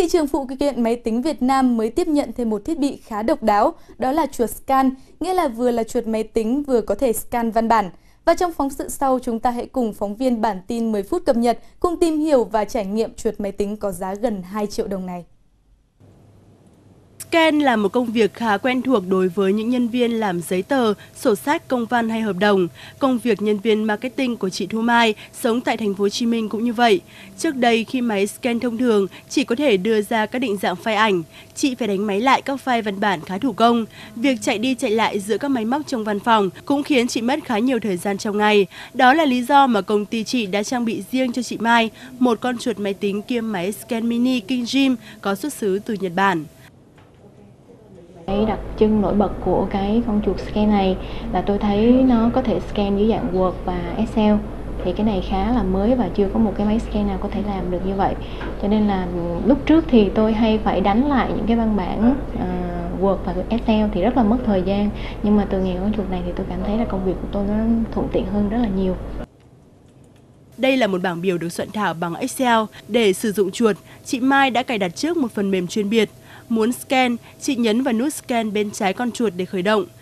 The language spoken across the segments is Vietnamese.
Thị trường phụ kiện máy tính Việt Nam mới tiếp nhận thêm một thiết bị khá độc đáo, đó là chuột scan, nghĩa là vừa là chuột máy tính vừa có thể scan văn bản. Và trong phóng sự sau, chúng ta hãy cùng phóng viên bản tin 10 phút cập nhật cùng tìm hiểu và trải nghiệm chuột máy tính có giá gần 2 triệu đồng này. Scan là một công việc khá quen thuộc đối với những nhân viên làm giấy tờ, sổ sách, công văn hay hợp đồng. Công việc nhân viên marketing của chị Thu Mai sống tại thành phố Hồ Chí Minh cũng như vậy. Trước đây khi máy scan thông thường chỉ có thể đưa ra các định dạng file ảnh, chị phải đánh máy lại các file văn bản khá thủ công. Việc chạy đi chạy lại giữa các máy móc trong văn phòng cũng khiến chị mất khá nhiều thời gian trong ngày. Đó là lý do mà công ty chị đã trang bị riêng cho chị Mai một con chuột máy tính kiêm máy scan mini KingJim có xuất xứ từ Nhật Bản. Cái đặc trưng nổi bật của cái con chuột scan này là tôi thấy nó có thể scan dưới dạng Word và Excel. Thì cái này khá là mới và chưa có một cái máy scan nào có thể làm được như vậy. Cho nên là lúc trước thì tôi hay phải đánh lại những cái văn bản Word và Excel thì rất là mất thời gian. Nhưng mà từ ngày con chuột này thì tôi cảm thấy là công việc của tôi nó thuận tiện hơn rất là nhiều. Đây là một bảng biểu được soạn thảo bằng Excel. Để sử dụng chuột, chị Mai đã cài đặt trước một phần mềm chuyên biệt. Muốn scan, chị nhấn vào nút scan bên trái con chuột để khởi động.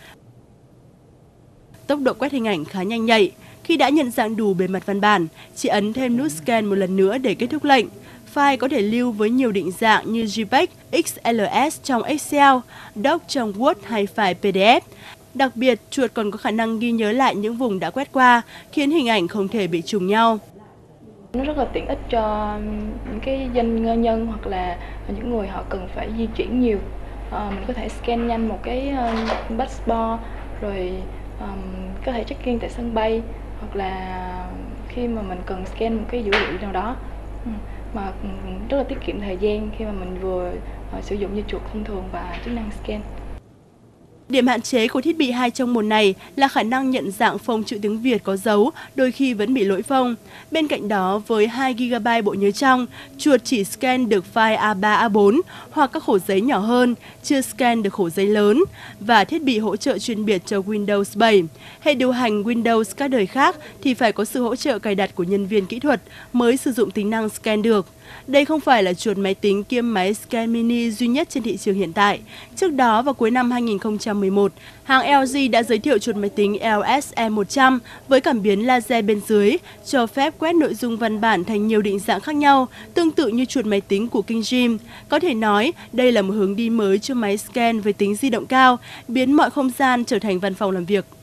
Tốc độ quét hình ảnh khá nhanh nhạy. Khi đã nhận dạng đủ bề mặt văn bản, chị ấn thêm nút scan một lần nữa để kết thúc lệnh. File có thể lưu với nhiều định dạng như JPEG, XLS trong Excel, Doc trong Word hay file PDF. Đặc biệt, chuột còn có khả năng ghi nhớ lại những vùng đã quét qua, khiến hình ảnh không thể bị trùng nhau. Nó rất là tiện ích cho những cái doanh nhân hoặc là những người họ cần phải di chuyển nhiều. Mình có thể scan nhanh một cái passport rồi có thể check-in tại sân bay hoặc là khi mà mình cần scan một cái dữ liệu nào đó mà rất là tiết kiệm thời gian khi mà mình vừa sử dụng như chuột thông thường và chức năng scan. Điểm hạn chế của thiết bị 2 trong 1 này là khả năng nhận dạng phông chữ tiếng Việt có dấu, đôi khi vẫn bị lỗi phông. Bên cạnh đó, với 2 GB bộ nhớ trong, chuột chỉ scan được file A3, A4 hoặc các khổ giấy nhỏ hơn, chưa scan được khổ giấy lớn, và thiết bị hỗ trợ chuyên biệt cho Windows 7. Hệ điều hành Windows các đời khác thì phải có sự hỗ trợ cài đặt của nhân viên kỹ thuật mới sử dụng tính năng scan được. Đây không phải là chuột máy tính kiêm máy scan mini duy nhất trên thị trường hiện tại. Trước đó, vào cuối năm 2011, hãng LG đã giới thiệu chuột máy tính LSE100 với cảm biến laser bên dưới, cho phép quét nội dung văn bản thành nhiều định dạng khác nhau, tương tự như chuột máy tính của KingJim. Có thể nói, đây là một hướng đi mới cho máy scan với tính di động cao, biến mọi không gian trở thành văn phòng làm việc.